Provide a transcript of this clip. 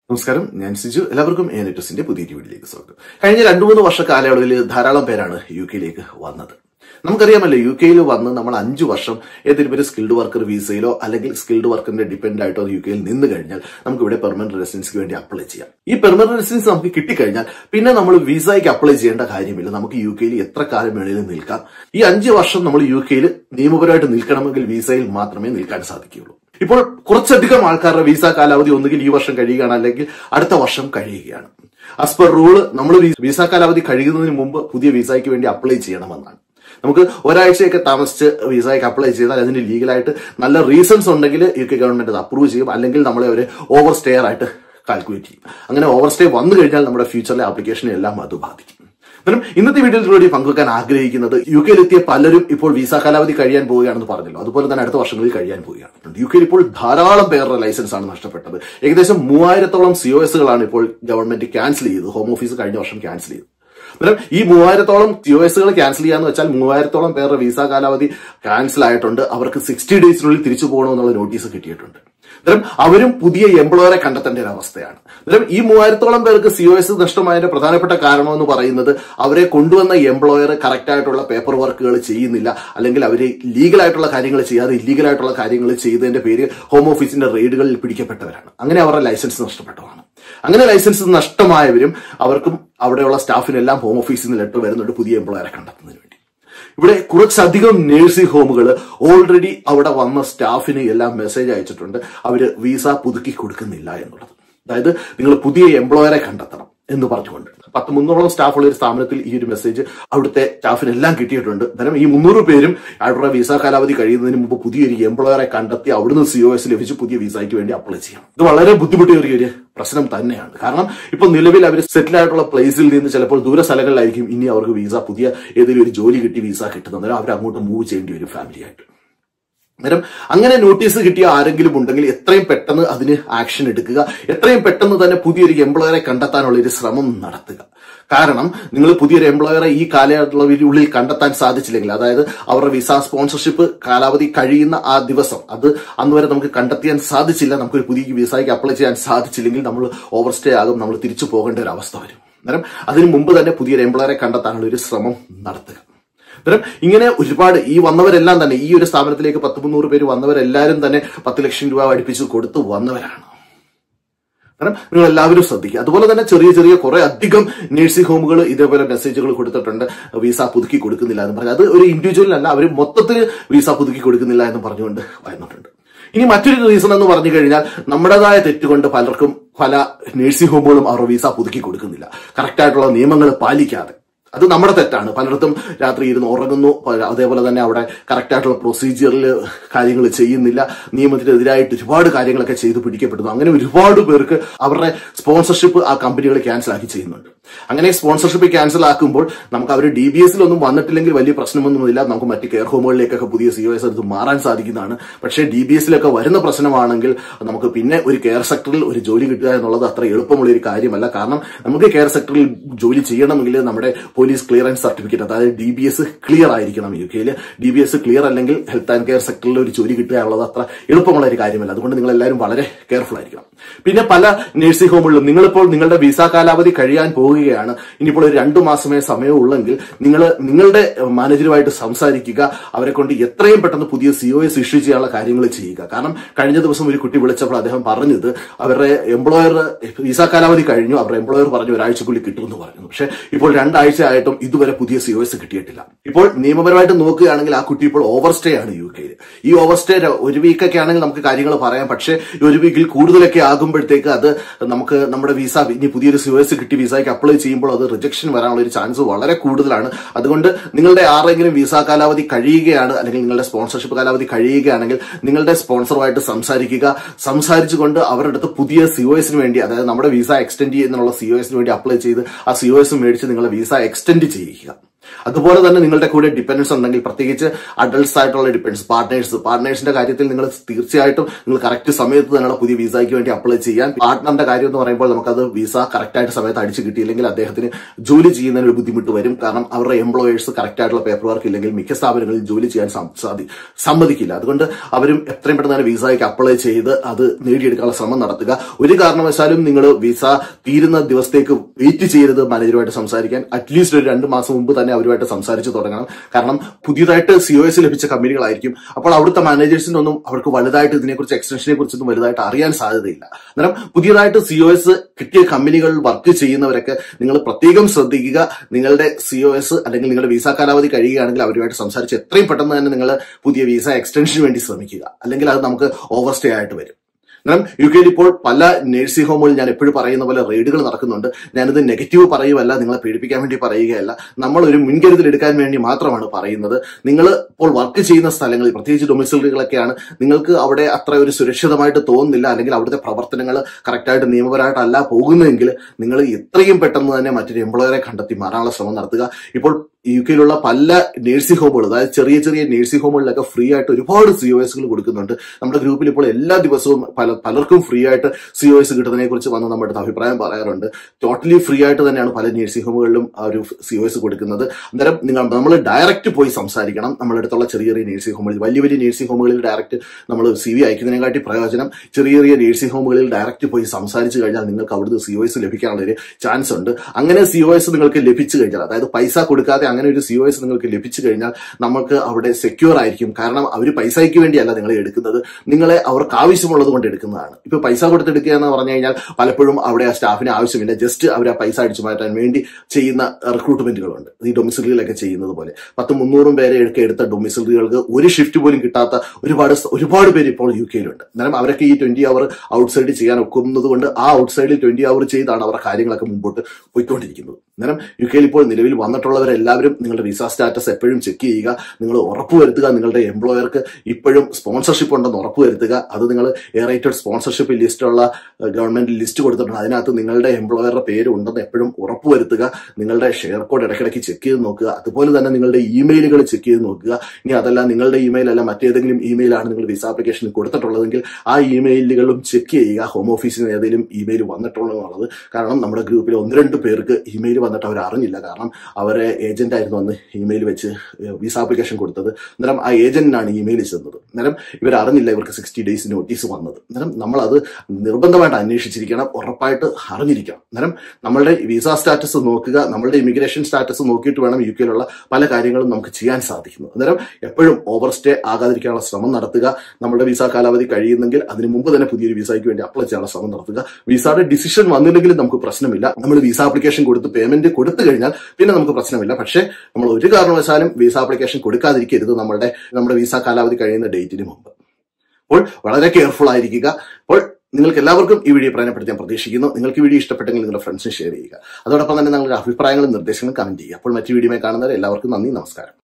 നമസ്കാരം, ഞാൻ സിജു. എല്ലാവർക്കും എ-നെറ്റസിന്റെ പുതിയ വീഡിയോയിലേക്ക് സ്വാഗതം. കഴിഞ്ഞ 2-3 വർഷ കാലയളവിൽ ധാരാളം പേരാണ് UK-യിലേക്ക് വന്നത്. നമുക്കറിയാമല്ലോ, UK-യിൽ വന്ന് നമ്മൾ 5 വർഷം ഏതെങ്കിലും ഒരു സ്കിൽഡ് വർക്കർ വിസയിലോ അല്ലെങ്കിൽ സ്കിൽഡ് വർക്കറിന്റെ ഡിപെൻഡ് ആയിട്ടോ UK-യിൽ നിന്ന് കഴിഞ്ഞാൽ നമുക്ക് ഇവിടെ പെർമനന്റ് റെസിഡൻസിക്ക് വേണ്ടി അപ്ലൈ ചെയ്യാം. ഈ പെർമനന്റ് റെസിഡൻസ് നമുക്ക് കിട്ടിക്കഴിഞ്ഞാൽ പിന്നെ നമ്മൾ വിസയ്ക്ക് അപ്ലൈ ചെയ്യേണ്ട കാര്യമില്ല. നമുക്ക് UK-യിൽ എത്ര കാലം വേണമെങ്കിലും നിൽക്കാം. ഈ 5 വർഷം നമ്മൾ UK-യിൽ നിയമപരമായിട്ട് നിൽക്കണമെങ്കിൽ വിസയിൽ മാത്രമേ നിൽക്കാൻ സാധിക്കുകയുള്ളൂ. ഇപ്പോൾ കുറച്ചധികം ആൾക്കാരുടെ വിസ കാലാവധി ഒന്നുകിൽ ഈ വർഷം കഴിയുകയാണ് അല്ലെങ്കിൽ അടുത്ത വർഷം കഴിയുകയാണ്. ആസ് പെർ റൂള് നമ്മൾ വിസ കാലാവധി കഴിയുന്നതിന് മുമ്പ് പുതിയ വിസയ്ക്ക് വേണ്ടി അപ്ലൈ ചെയ്യണമെന്നാണ്. നമുക്ക് ഒരാഴ്ചയൊക്കെ താമസിച്ച് വിസയ്ക്ക് അപ്ലൈ ചെയ്താൽ അതിന് ലീഗലായിട്ട് നല്ല റീസൺസ് ഉണ്ടെങ്കിൽ UK ഗവൺമെന്റ് അത് അപ്രൂവ് ചെയ്യും, അല്ലെങ്കിൽ നമ്മളെ ഒരു ഓവർ സ്റ്റേയർ ആയിട്ട് കാൽക്കുലേറ്റ് ചെയ്യും. അങ്ങനെ ഓവർ സ്റ്റേ വന്നു കഴിഞ്ഞാൽ നമ്മുടെ ഫ്യൂച്ചറിലെ ആപ്ലിക്കേഷനെ എല്ലാം അത് ബാധിക്കും. ഇന്നത്തെ വീഡിയോയിലൂടെ പങ്കുവെക്കാൻ ആഗ്രഹിക്കുന്നത് UK-യിലെത്തിയ പലരും ഇപ്പോൾ വിസ കാലാവധി കഴിയാൻ പോവുകയാണെന്ന് പറഞ്ഞല്ലോ. അതുപോലെ തന്നെ അടുത്ത വർഷങ്ങളിൽ കഴിയാൻ പോവുകയാണ്. UK-യിൽ ഇപ്പോൾ ധാരാളം പേരുടെ ലൈസൻസ് ആണ് നഷ്ടപ്പെട്ടത്. ഏകദേശം 3000-ഓളം COSകളാണ് ഇപ്പോൾ ഗവൺമെന്റ് ക്യാൻസൽ ചെയ്തത്. ഹോം ഓഫീസ് കഴിഞ്ഞ വർഷം ക്യാൻസൽ ചെയ്തു. ഈ 3000-ഓളം COSകൾ ക്യാൻസൽ ചെയ്യാന്ന് വെച്ചാൽ 3000-ഓളം പേരുടെ വിസ കാലാവധി ക്യാൻസൽ ആയിട്ടുണ്ട്. അവർക്ക് 60 ഡേയ്സിനുള്ളിൽ തിരിച്ചു പോകണമെന്നുള്ള നോട്ടീസ് കിട്ടിയിട്ടുണ്ട്. അവരും പുതിയ എംപ്ലോയറെ കണ്ടെത്തേണ്ട ഒരു അവസ്ഥയാണ്. ഈ 3000-ഓളം പേർക്ക് COS നഷ്ടമായതിന്റെ പ്രധാനപ്പെട്ട കാരണം എന്ന് പറയുന്നത് അവരെ കൊണ്ടുവന്ന എംപ്ലോയർ കറക്റ്റ് ആയിട്ടുള്ള പേപ്പർ വർക്കുകൾ ചെയ്യുന്നില്ല, അല്ലെങ്കിൽ അവര് ലീഗലായിട്ടുള്ള കാര്യങ്ങൾ ചെയ്യാതെ ഇല്ലീഗലായിട്ടുള്ള കാര്യങ്ങൾ ചെയ്തതിന്റെ പേര് ഹോം ഓഫീസിന്റെ റെയ്ഡുകളിൽ പിടിക്കപ്പെട്ടവരാണ്. അങ്ങനെ അവരുടെ ലൈസൻസ് നഷ്ടപ്പെട്ടതാണ്. അങ്ങനെ ലൈസൻസ് നഷ്ടമായവരും അവർക്കും അവിടെയുള്ള സ്റ്റാഫിനെല്ലാം ഹോം ഓഫീസിൽ നിന്ന് ലെറ്റർ വരുന്നുണ്ട് പുതിയ എംപ്ലോയറെ കണ്ടെത്തുന്നതിന് വേണ്ടി. ഇവിടെ കുറച്ചധികം നേഴ്സിംഗ് ഹോമുകൾ ഓൾറെഡി അവിടെ വന്ന സ്റ്റാഫിന് എല്ലാം മെസ്സേജ് അയച്ചിട്ടുണ്ട്, അവര് വിസ പുതുക്കി കൊടുക്കുന്നില്ല എന്നുള്ളത്. അതായത് നിങ്ങൾ പുതിയ എംപ്ലോയറെ കണ്ടെത്തണം എന്ന് പറഞ്ഞുകൊണ്ട് 300-ഓളം സ്റ്റാഫുള്ള ഒരു സ്ഥാപനത്തിൽ ഈ ഒരു മെസ്സേജ് അവിടുത്തെ സ്റ്റാഫിനെല്ലാം കിട്ടിയിട്ടുണ്ട്. ഈ 300 പേരും അവരുടെ വിസ കാലാവധി കഴിയുന്നതിന് മുമ്പ് പുതിയൊരു എംപ്ലോയറെ കണ്ടെത്തി അവിടുന്ന് COS ലഭിച്ച് പുതിയ വിസയ്ക്ക് വേണ്ടി അപ്ലൈ ചെയ്യണം. ഇത് വളരെ ബുദ്ധിമുട്ടേറിയ ഒരു പ്രശ്നം തന്നെയാണ്. കാരണം ഇപ്പൊ നിലവിൽ അവർ സെറ്റിൽ ആയിട്ടുള്ള പ്ലേസിൽ നിന്ന് ചിലപ്പോൾ ദൂര സ്ഥലങ്ങളിലായിരിക്കും ഇനി അവർക്ക് വിസ പുതിയ ഏതെങ്കിലും ഒരു ജോലി കിട്ടി വിസ കിട്ടുന്നത്. അവർ അങ്ങോട്ട് മൂവ് ചെയ്യേണ്ടി വരും ഫാമിലിയായിട്ട്. അങ്ങനെ നോട്ടീസ് കിട്ടിയ ആരെങ്കിലും ഉണ്ടെങ്കിൽ എത്രയും പെട്ടെന്ന് അതിന് ആക്ഷൻ എടുക്കുക, എത്രയും പെട്ടെന്ന് തന്നെ പുതിയൊരു എംപ്ലോയറെ കണ്ടെത്താനുള്ള ഒരു ശ്രമം നടത്തുക. കാരണം നിങ്ങൾ പുതിയൊരു എംപ്ലോയറെ ഈ കാലയളവിനുള്ളിൽ കണ്ടെത്താൻ സാധിച്ചില്ലെങ്കിൽ, അതായത് അവരുടെ വിസ സ്പോൺസർഷിപ്പ് കാലാവധി കഴിയുന്ന ആ ദിവസം അന്ന് വരെ നമുക്ക് കണ്ടെത്താൻ സാധിച്ചില്ല, നമുക്കൊരു പുതിയ വിസയ്ക്ക് അപ്ലൈ ചെയ്യാൻ സാധിച്ചില്ലെങ്കിൽ നമ്മൾ ഓവർ സ്റ്റേ ആകും, നമ്മൾ തിരിച്ചു പോകേണ്ട ഒരു അവസ്ഥ വരും. അതിനു മുമ്പ് തന്നെ പുതിയൊരു എംപ്ലോയറെ കണ്ടെത്താനുള്ള ഒരു ശ്രമം നടത്തുക. ഇങ്ങനെ ഒരുപാട് ഈ വന്നവരെല്ലാം തന്നെ ഈ ഒരു സ്ഥാപനത്തിലേക്ക് 300 പേര് വന്നവരെല്ലാവരും തന്നെ 10 ലക്ഷം രൂപ അടുപ്പിച്ച് കൊടുത്ത് വന്നവരാണ്. നിങ്ങൾ എല്ലാവരും ശ്രദ്ധിക്കുക. അതുപോലെ തന്നെ ചെറിയ ചെറിയ കുറെ അധികം നഴ്സിംഗ് ഹോമുകൾ ഇതേപോലെ മെസ്സേജുകൾ കൊടുത്തിട്ടുണ്ട്, വിസ പുതുക്കി കൊടുക്കുന്നില്ല എന്ന് പറഞ്ഞു. അത് ഒരു ഇൻഡിവിജ്വലിനല്ല, അവർ മൊത്തത്തിൽ വിസ പുതുക്കി കൊടുക്കുന്നില്ല എന്ന് പറഞ്ഞുകൊണ്ട് വന്നിട്ടുണ്ട്. ഇനി മറ്റൊരു റീസൺ എന്ന് പറഞ്ഞു കഴിഞ്ഞാൽ നമ്മുടേതായ തെറ്റുകൊണ്ട് പലർക്കും പല നഴ്സിംഗ് ഹോമുകളും അവർ വിസ പുതുക്കി കൊടുക്കുന്നില്ല, കറക്റ്റായിട്ടുള്ള നിയമങ്ങൾ പാലിക്കാതെ. അത് നമ്മുടെ തെറ്റാണ്. പലയിടത്തും രാത്രി ഇരുന്ന് ഉറങ്ങുന്നു, അതേപോലെ തന്നെ അവിടെ കറക്റ്റായിട്ടുള്ള പ്രൊസീജിയറിൽ കാര്യങ്ങൾ ചെയ്യുന്നില്ല, നിയമത്തിനെതിരായിട്ട് ഒരുപാട് കാര്യങ്ങളൊക്കെ ചെയ്ത് പിടിക്കപ്പെടുന്നു. അങ്ങനെ ഒരുപാട് പേർക്ക് അവരുടെ സ്പോൺസർഷിപ്പ് ആ കമ്പനികൾ ക്യാൻസൽ ആക്കി ചെയ്യുന്നുണ്ട്. അങ്ങനെ സ്പോൺസർഷിപ്പ് ക്യാൻസൽ ആക്കുമ്പോൾ നമുക്ക് അവർ DBS-ലൊന്നും വന്നിട്ടില്ലെങ്കിൽ വലിയ പ്രശ്നമൊന്നുമില്ല, നമുക്ക് മറ്റ് കെയർ ഹോമുകളിലേക്കൊക്കെ പുതിയ COS എടുത്ത് മാറാൻ സാധിക്കുന്നതാണ്. പക്ഷേ DBS-ലൊക്കെ വരുന്ന പ്രശ്നമാണെങ്കിൽ നമുക്ക് പിന്നെ ഒരു കെയർ സെക്ടറിൽ ഒരു ജോലി കിട്ടുക എന്നുള്ളത് അത്ര എളുപ്പമുള്ള ഒരു കാര്യമല്ല. കാരണം നമുക്ക് കെയർ സെക്ടറിൽ ജോലി ചെയ്യണമെങ്കിൽ നമ്മുടെ പോലീസ് ക്ലിയറൻസ് സർട്ടിഫിക്കറ്റ്, അതായത് DBS ക്ലിയർ ആയിരിക്കണം. UK-യിൽ DBS ക്ലിയർ അല്ലെങ്കിൽ ഹെൽത്ത് ആൻഡ് കെയർ സെക്ടറിൽ ഒരു ജോലി കിട്ടുക എന്നുള്ളത് അത്ര എളുപ്പമുള്ള ഒരു കാര്യമല്ല. അതുകൊണ്ട് നിങ്ങൾ എല്ലാവരും വളരെ കെയർഫുൾ ആയിരിക്കണം. പിന്നെ പല നഴ്സിംഗ് ഹോമുകളിലും നിങ്ങളിപ്പോൾ നിങ്ങളുടെ വിസ കാലാവധി കഴിയാൻ പോവുകയാണ്, ഇനിയിപ്പോൾ ഒരു 2 മാസമേ സമയമുള്ളെങ്കിൽ നിങ്ങൾ നിങ്ങളുടെ മാനേജറുമായിട്ട് സംസാരിക്കുക, അവരെ കൊണ്ട് എത്രയും പെട്ടെന്ന് പുതിയ COS ഇഷ്യൂ ചെയ്യാനുള്ള കാര്യങ്ങൾ ചെയ്യുക. കാരണം കഴിഞ്ഞ ദിവസം ഒരു കുട്ടി വിളിച്ചപ്പോൾ അദ്ദേഹം പറഞ്ഞത് അവരുടെ എംപ്ലോയർ വിസ കാലാവധി കഴിഞ്ഞു, അവരുടെ എംപ്ലോയർ പറഞ്ഞു ഒരാഴ്ചക്കുള്ളിൽ കിട്ടുമെന്ന് പറഞ്ഞു. പക്ഷെ ഇപ്പോൾ 2 ആഴ്ച ആയിട്ടും ഇതുവരെ പുതിയ COS കിട്ടിയിട്ടില്ല. ഇപ്പോൾ നിയമപരമായിട്ട് നോക്കുകയാണെങ്കിൽ ആ കുട്ടി ഇപ്പോൾ ഓവർ സ്റ്റേ ആണ് UK-യിൽ. ഈ ഓവർ സ്റ്റേ 1 വീക്കൊക്കെ ആണെങ്കിൽ നമുക്ക് കാര്യങ്ങൾ പറയാം. പക്ഷേ 1 വീക്കിൽ കൂടുതലൊക്കെ ആകുമ്പോഴത്തേക്ക് അത് നമുക്ക് നമ്മുടെ വിസ ഇനി പുതിയൊരു COS കിട്ടി വിസയ്ക്ക് അപ്ലൈ ചെയ്യുമ്പോൾ അത് റിജക്ഷൻ വരാനുള്ള ഒരു ചാൻസ് വളരെ കൂടുതലാണ്. അതുകൊണ്ട് നിങ്ങളുടെ ആരെങ്കിലും വിസ കാലാവധി കഴിയുകയാണ് അല്ലെങ്കിൽ നിങ്ങളുടെ സ്പോൺസർഷിപ്പ് കാലാവധി കഴിയുകയാണെങ്കിൽ നിങ്ങളുടെ സ്പോൺസറുമായിട്ട് സംസാരിച്ചുകൊണ്ട് അവരുടെ അടുത്ത് പുതിയ COS-ന് വേണ്ടി, അതായത് നമ്മുടെ വിസ എക്സ്റ്റെൻഡ് ചെയ്യുന്നുള്ള COS-ന് വേണ്ടി അപ്ലൈ ചെയ്ത് ആ COS മേടിച്ച് നിങ്ങളുടെ വിസ എക്സ്റ്റെൻഡ് ചെയ്യുക. അതുപോലെ തന്നെ നിങ്ങളുടെ കൂടെ ഡിപെൻഡൻസ് ഉണ്ടെങ്കിൽ, പ്രത്യേകിച്ച് അഡൾട്ട്സ് ആയിട്ടുള്ള ഡിപെൻഡൻസ്, പാർട്ട്നേഴ്സിന്റെ കാര്യത്തിൽ നിങ്ങൾ തീർച്ചയായിട്ടും നിങ്ങൾ കറക്റ്റ് സമയത്ത് തന്നെ പുതിയ വിസയ്ക്ക് വേണ്ടി അപ്ലൈ ചെയ്യാൻ. പാർട്ട്ണറിന്റെ കാര്യം എന്ന് പറയുമ്പോൾ നമുക്കത് വിസ കറക്റ്റായിട്ട് സമയത്ത് അടിച്ചു കിട്ടിയില്ലെങ്കിൽ അദ്ദേഹത്തിന് ജോലി ചെയ്യുന്നതിന് ഒരു ബുദ്ധിമുട്ട് വരും. കാരണം അവരുടെ എംപ്ലോയേഴ്സ് കറക്റ്റ് ആയിട്ടുള്ള പേപ്പർ വർക്ക് ഇല്ലെങ്കിൽ മിക്ക സ്ഥാപനങ്ങളിൽ ജോലി ചെയ്യാൻ സമ്മതിക്കില്ല. അതുകൊണ്ട് അവരും എത്രയും പെട്ടെന്ന് തന്നെ വിസയ്ക്ക് അപ്ലൈ ചെയ്ത് അത് നേടിയെടുക്കാനുള്ള ശ്രമം നടത്തുക. ഒരു കാരണവശാലും നിങ്ങൾ വിസ തീരുന്ന ദിവസത്തേക്ക് വെയിറ്റ് ചെയ്യരുത് മാനേജറുമായിട്ട് സംസാരിക്കാൻ. അറ്റ്ലീസ്റ്റ് ഒരു 2 മാസം മുമ്പ് തന്നെ അവരുമായിട്ട് സംസാരിച്ച് തുടങ്ങണം. കാരണം പുതിയതായിട്ട് COS ലഭിച്ച കമ്പനികളായിരിക്കും. അപ്പോൾ അവിടുത്തെ മാനേജേഴ്സിനൊന്നും അവർക്ക് വലുതായിട്ട് ഇതിനെക്കുറിച്ച് എക്സ്റ്റൻഷനെ കുറിച്ചൊന്നും വലുതായിട്ട് അറിയാൻ സാധ്യതയില്ല. അന്നേരം പുതിയതായിട്ട് COS കിട്ടിയ കമ്പനികളിൽ വർക്ക് ചെയ്യുന്നവരൊക്കെ നിങ്ങൾ പ്രത്യേകം ശ്രദ്ധിക്കുക. നിങ്ങളുടെ COS അല്ലെങ്കിൽ നിങ്ങളുടെ വിസ കാലാവധി കഴിയുകയാണെങ്കിൽ അവരുമായിട്ട് സംസാരിച്ച് എത്രയും പെട്ടെന്ന് തന്നെ നിങ്ങൾ പുതിയ വിസ എക്സ്റ്റൻഷന് വേണ്ടി ശ്രമിക്കുക. അല്ലെങ്കിൽ അത് നമുക്ക് ഓവർസ്റ്റേ ആയിട്ട് വരും. കാരണം UK ഇപ്പോൾ പല നഴ്സിംഗ് ഹോമുകളിൽ ഞാൻ എപ്പോഴും പറയുന്ന പോലെ റെയ്ഡുകൾ നടക്കുന്നുണ്ട്. ഞാനിത് നെഗറ്റീവ് പറയുകയല്ല, നിങ്ങളെ പേടിപ്പിക്കാൻ വേണ്ടി പറയുകയല്ല, നമ്മൾ ഒരു മുൻകരുതൽ എടുക്കാൻ വേണ്ടി മാത്രമാണ് പറയുന്നത്. നിങ്ങൾ ഇപ്പോൾ വർക്ക് ചെയ്യുന്ന സ്ഥലങ്ങളിൽ, പ്രത്യേകിച്ച് ഡൊമിസിലറികളൊക്കെയാണ്, നിങ്ങൾക്ക് അവിടെ അത്ര ഒരു സുരക്ഷിതമായിട്ട് തോന്നുന്നില്ല, അല്ലെങ്കിൽ അവിടുത്തെ പ്രവർത്തനങ്ങൾ കറക്റ്റായിട്ട് നിയമപരമായിട്ടല്ല പോകുന്നതെങ്കിൽ നിങ്ങൾ എത്രയും പെട്ടെന്ന് തന്നെ മറ്റൊരു എംപ്ലോയറെ കണ്ടെത്തി മാറാനുള്ള ശ്രമം നടത്തുക. ഇപ്പോൾ UK പല നഴ്സിംഗ് ഹോമുകൾ, അതായത് ചെറിയ ചെറിയ നഴ്സിംഗ് ഹോമുകളിലൊക്കെ ഫ്രീ ആയിട്ട് ഒരുപാട് COSകൾ കൊടുക്കുന്നുണ്ട്. നമ്മുടെ ഗ്രൂപ്പിൽ ഇപ്പോൾ എല്ലാ ദിവസവും പലർക്കും ഫ്രീ ആയിട്ട് COS കിട്ടുന്നതിനെ കുറിച്ച് വന്ന് നമ്മുടെ അടുത്ത് അഭിപ്രായം പറയാറുണ്ട്. ടോട്ടലി ഫ്രീ ആയിട്ട് തന്നെയാണ് പല നഴ്സിംഗ് ഹോമുകളിലും ആ ഒരു COS കൊടുക്കുന്നത്. അന്നേരം നമ്മൾ ഡയറക്റ്റ് പോയി സംസാരിക്കണം. നമ്മുടെ അടുത്തുള്ള ചെറിയ ചെറിയ നഴ്സിംഗ് ഹോമുകളിൽ, വലിയ വലിയ നഴ്സിംഗ് ഹോമുകളിൽ ഡയറക്റ്റ് നമ്മൾ CV അയക്കുന്നതിനെക്കാട്ടി പ്രയോജനം ചെറിയ ചെറിയ നഴ്സിംഗ് ഹോമുകളിൽ ഡയറക്റ്റ് പോയി സംസാരിച്ചു കഴിഞ്ഞാൽ നിങ്ങൾക്ക് അവിടുന്ന് COS ലഭിക്കാനുള്ള ഒരു ചാൻസ് ഉണ്ട്. അങ്ങനെ COS നിങ്ങൾക്ക് ലഭിച്ചു കഴിഞ്ഞാൽ, അതായത് പൈസ കൊടുക്കാതെ അങ്ങനെ ഒരു COS നിങ്ങൾക്ക് ലഭിച്ചു കഴിഞ്ഞാൽ നമുക്ക് അവിടെ സെക്യൂർ ആയിരിക്കും. കാരണം അവർ പൈസയ്ക്ക് വേണ്ടിയല്ല നിങ്ങളെ എടുക്കുന്നത്, നിങ്ങളെ അവർക്ക് ആവശ്യമുള്ളത് കൊണ്ട് എടുക്കുന്നതാണ്. ഇപ്പൊ പൈസ കൊടുത്തെടുക്കുക എന്ന് പറഞ്ഞു കഴിഞ്ഞാൽ പലപ്പോഴും അവിടെ ആ സ്റ്റാഫിന് ആവശ്യമില്ല, ജസ്റ്റ് അവർ ആ പൈസ അടിച്ചു മാറ്റാൻ വേണ്ടി ചെയ്യുന്ന റിക്രൂട്ട്മെന്റുകളുണ്ട്. ഈ ഡൊമിസിലറികളൊക്കെ ചെയ്യുന്നത് പോലെ 100-300 പേരെ എടുത്ത ഡൊമിസിലറികൾക്ക് ഒരു ഷിഫ്റ്റ് പോലും കിട്ടാത്ത ഒരുപാട് പേര് ഇപ്പോൾ UK-യിലുണ്ട്. അന്നേരം അവരൊക്കെ ഈ 20 അവർ ഔട്ട്സൈഡ് ചെയ്യാൻ ഒക്കുന്നത് കൊണ്ട് ആ ഔട്ട്സൈഡിൽ 20 അവർ ചെയ്താണ് അവരുടെ കാര്യങ്ങളൊക്കെ മുമ്പോട്ട് പോയിക്കൊണ്ടിരിക്കുന്നത്. അന്നേരം UK-യിൽ ഇപ്പോൾ നിലവിൽ വന്നിട്ടുള്ളവരെല്ലാവരും നിങ്ങളുടെ വിസ സ്റ്റാറ്റസ് എപ്പോഴും ചെക്ക് ചെയ്യുക. നിങ്ങൾ ഉറപ്പുവരുത്തുക നിങ്ങളുടെ എംപ്ലോയർക്ക് ഇപ്പോഴും സ്പോൺസർഷിപ്പ് ഉണ്ടെന്ന് ഉറപ്പുവരുത്തുക. അത് നിങ്ങൾ റേറ്റഡ് സ്പോൺസർഷിപ്പ് ലിസ്റ്റുള്ള ഗവൺമെന്റ് ലിസ്റ്റ് കൊടുത്തിട്ടുണ്ട്, അതിനകത്ത് നിങ്ങളുടെ എംപ്ലോയറുടെ പേര് ഉണ്ടെന്ന് എപ്പോഴും ഉറപ്പുവരുത്തുക. നിങ്ങളുടെ ഷെയർ കോഡ് ഇടയ്ക്കിടയ്ക്ക് ചെക്ക് ചെയ്ത് നോക്കുക. അതുപോലെ തന്നെ നിങ്ങളുടെ ഇമെയിലുകൾ ചെക്ക് ചെയ്ത് നോക്കുക. ഇനി അതല്ല നിങ്ങളുടെ ഇമെയിൽ അല്ല മറ്റേതെങ്കിലും ഇമെയിലാണ് നിങ്ങൾ വിസ ആപ്ലിക്കേഷനിൽ കൊടുത്തിട്ടുള്ളതെങ്കിൽ ആ ഇമെയിലുകളും ചെക്ക് ചെയ്യുക. ഹോം ഓഫീസിൽ നിന്ന് ഏതെങ്കിലും ഇമെയിൽ വന്നിട്ടുള്ളതെന്നുള്ളത്. കാരണം നമ്മുടെ ഗ്രൂപ്പിൽ 1-2 പേർക്ക് ഇമെയിൽ വന്നിട്ട് അവർ അറിഞ്ഞില്ല. കാരണം അവരെ ഏജന്റ് ആയിരുന്നു വന്ന് ഇമെയിൽ വെച്ച് വിസ ആപ്ലിക്കേഷൻ കൊടുത്തത്. അന്നേരം ആ ഏജന്റിനാണ് ഇമെയിൽ ചെന്നത്. അന്നേരം ഇവർ അറിഞ്ഞില്ല ഇവർക്ക് 60 days നോട്ടീസ് വന്നത്. അന്നേരം നമ്മളത് നിർബന്ധമായിട്ട് അന്വേഷിച്ചിരിക്കണം, ഉറപ്പായിട്ട് അറിഞ്ഞിരിക്കണം. അന്നേരം നമ്മളുടെ വിസ സ്റ്റാറ്റസ് നോക്കുക, നമ്മളുടെ ഇമിഗ്രേഷൻ സ്റ്റാറ്റസ് നോക്കിയിട്ട് വേണം UK-യിലുള്ള പല കാര്യങ്ങളും നമുക്ക് ചെയ്യാൻ സാധിക്കുന്നത്. അന്നേരം എപ്പോഴും ഓവർ സ്റ്റേ ആകാതിരിക്കാനുള്ള ശ്രമം നടത്തുക. നമ്മുടെ വിസ കാലാവധി കഴിയുന്നെങ്കിൽ അതിന് മുമ്പ് തന്നെ പുതിയൊരു വിസയ്ക്ക് വേണ്ടി അപ്ലൈ ചെയ്യാനുള്ള ശ്രമം നടത്തുക. വിസയുടെ ഡിസിഷൻ വന്നില്ലെങ്കിലും നമുക്ക് പ്രശ്നമില്ല. നമ്മൾ വിസ ആപ്ലിക്കേഷൻ കൊടുത്ത് പേയ്മെന്റ് കൊടുത്തു കഴിഞ്ഞാൽ പിന്നെ നമുക്ക് പ്രശ്നമില്ല. പക്ഷേ നമ്മൾ ഒരു കാരണവശാലും വിസ ആപ്ലിക്കേഷൻ കൊടുക്കാതിരിക്കരുത് നമ്മുടെ വിസ കാലാവധി കഴിയുന്ന ഡേറ്റിന് മുമ്പ്. അപ്പോൾ വളരെ കെയർഫുൾ ആയിരിക്കുക. അപ്പോൾ നിങ്ങൾക്ക് എല്ലാവർക്കും ഈ വീഡിയോ പ്രയോജനപ്പെടുത്തി ഞാൻ പ്രതീക്ഷിക്കുന്നു. നിങ്ങൾക്ക് ഈ വീഡിയോ ഇഷ്ടപ്പെട്ടെങ്കിൽ നിങ്ങളുടെ ഫ്രണ്ട്സിന് ഷെയർ ചെയ്യുക. അതോടൊപ്പം തന്നെ നിങ്ങളുടെ അഭിപ്രായങ്ങളും നിർദ്ദേശങ്ങളും കമന്റ് ചെയ്യുക. അപ്പോൾ മറ്റു വീഡിയോയിൽ കാണുന്നവരെ എല്ലാവർക്കും നന്ദി, നമസ്കാരം.